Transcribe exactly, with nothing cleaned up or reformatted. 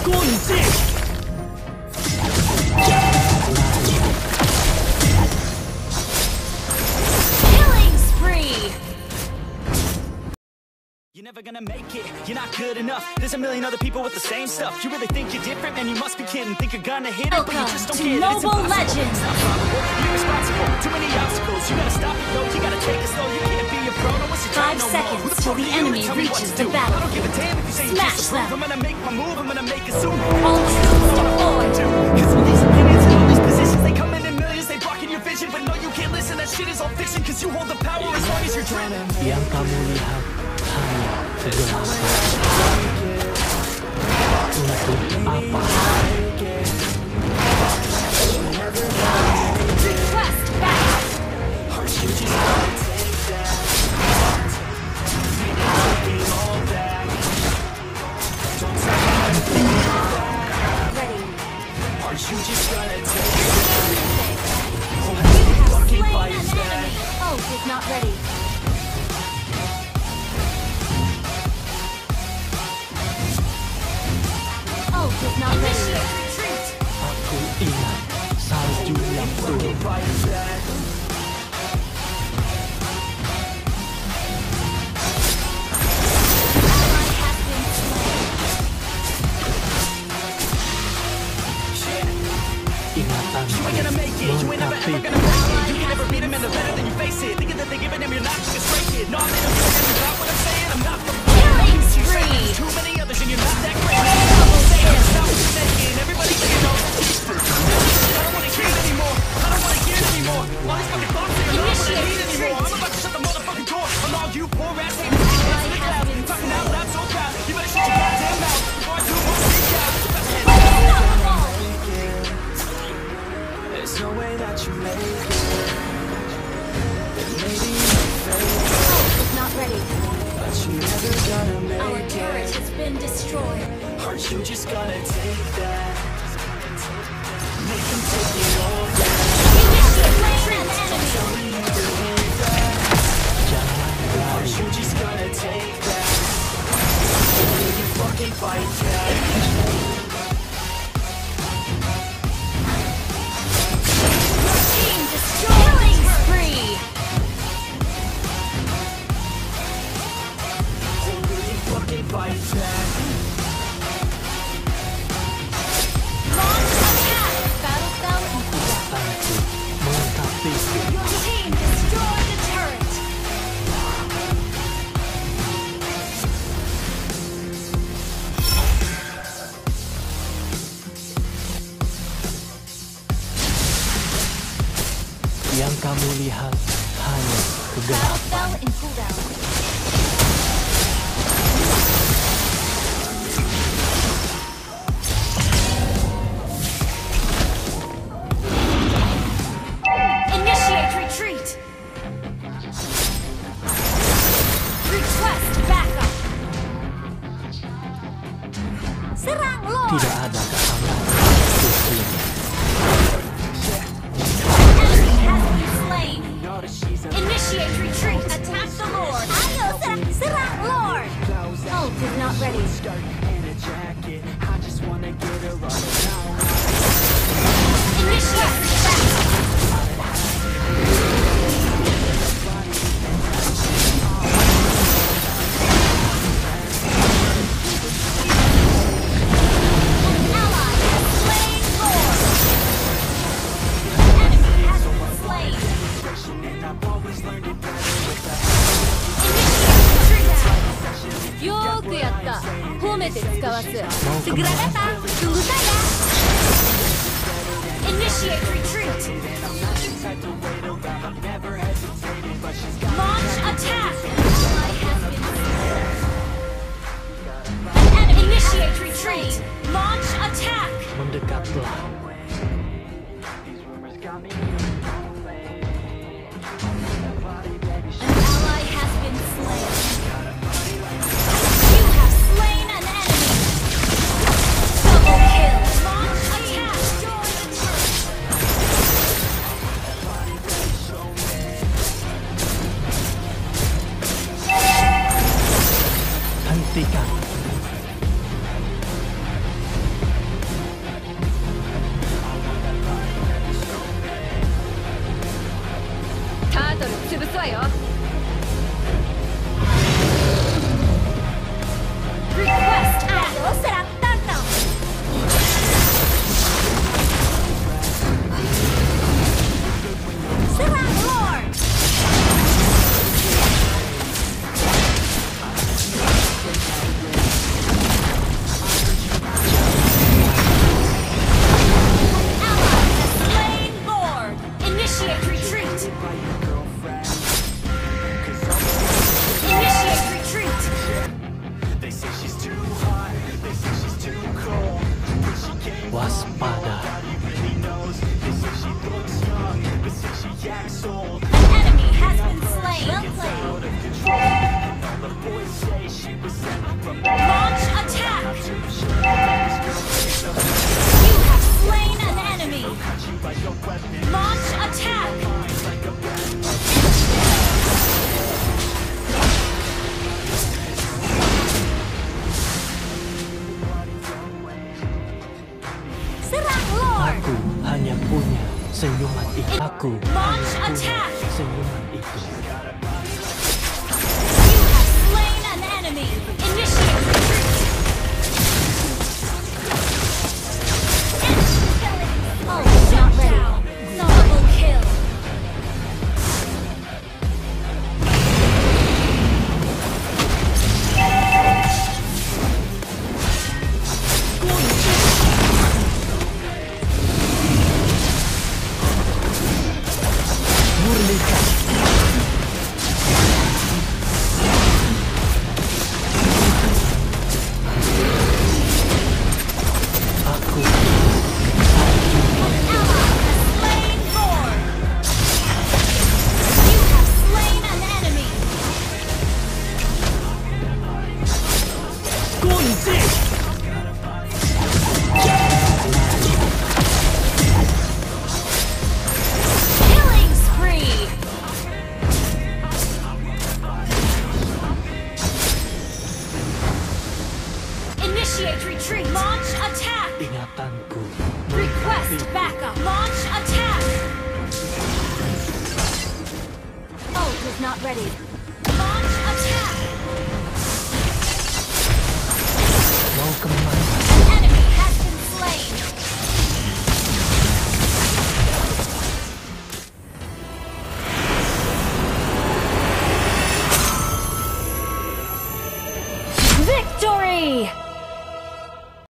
Killing spree! You're never gonna make it, you're not good enough. There's a million other people with the same stuff. You really think you're different? Man, you must be kidding. Think you're gonna hit it, but you just don't get it. It's Mobile impossible. Legends! It's not probable. You're irresponsible. Too many obstacles. You gotta stop it, yo. You gotta take it slow. You can't be a pro. No one's Five no seconds more. Who the till fuck the are you to enemy tell me what reaches to the do? battle. I don't give a damn if you say you Smash just approve. them. I'm gonna make my move. I'm gonna make it soon. All troops deployed! Cause all these opinions and all these positions, they come in in millions. They blocking your vision, but no, you can't listen. That shit is all fiction. Cause you hold the power as long as you're dreaming. Yang kamu lihat hanya kegelapan. Untuk apa? Request back! Ready. You just gotta take Slain an enemy! Ult is not ready. Ult is not ready. Retreat! Aku ingat salju yang turun. Ally has been slain. Ingatan You ain't gonna make it, you ain't never ever gonna melengkapi. break it. You can never beat them and they're better than you face it. Thinking that they're giving them, you're not just straight kid. No, I'm in a million, you got what I'm saying? I'm not the Killing spree! too many others and you're not that great. Stop what you're making, everybody can know. I don't wanna hear it anymore, I don't wanna hear it anymore. All these fucking thoughts, they're not what I need anymore. I'm about to shut the motherfucking door on all you poor ass haters. It's in the cloud, talking out loud so proud. You better shut your goddamn mouth before I do more shit out. There's no way that you make it. Maybe Ult is not ready. but you never gonna Our make turret it. has been destroyed. Aren't you just gonna take that? Make them take it all back. Slain an enemy! Aren't you just gonna take that? Will you fucking fight back? Team destroying spree! Will you fucking fight back? Launch attack! Battle spell included. Ingatanku melengkapiku. Your team destroyed the turret! Yang kamu lihat hanya Battle kegelapan. spell in cooldown. Initiate retreat! Request backup! Serang Lord! Tidak ada kehalangan untuk ini. Enemy has been slain! Initiate retreat! Attack the Lord! Ayo, serang, serang Lord! Ult is not ready. Initiate backup! Ally has slain Lord! Enemy has been slain! Initiate retreat! よーくやった。褒めて使わす。Segera datang. Tunggu saya. Initiate retreat. Launch attack. Ally has been slain. And initiate retreat. Launch attack. Mendekatlah. An ally has been slain. You have slain an enemy. Double kill. Launch attack. Hentikan. Waspada. An enemy has been slain. Well played. Launch attack. You have slain an enemy. Launch attack. Serang Lord. Aku hanya punya senyuman itu. Aku Launch hanya punya attack. senyuman itu. You have slain an enemy. Initiate retreat. Oh, not ready. Double kill. Murnikan. Aku An ally has slain Lord. You have slain an enemy. kunci. Killing spree. Initiate retreat. Launch attack. Ingatanku Request backup. Launch attack. Ult is not ready. Launch attack. mau kemana?